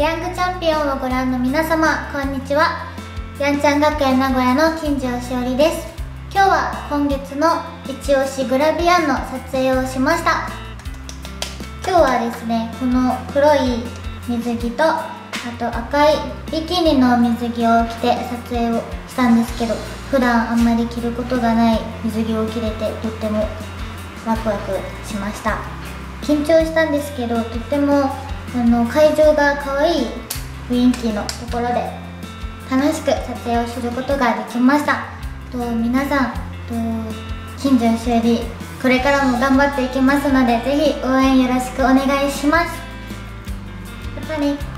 ヤングチャンピオンをご覧の皆様、こんにちは。やんちゃん学園名古屋の金城しおりです。今日は今月の一押しグラビアンの撮影をしました。今日はですね、この黒い水着とあと赤いビキニの水着を着て撮影をしたんですけど、普段あんまり着ることがない水着を着れてとってもワクワクしました。緊張したんですけど、とっても会場が可愛い雰囲気のところで楽しく撮影をすることができました。皆さん、金城しおりこれからも頑張っていきますので、ぜひ応援よろしくお願いします。またね。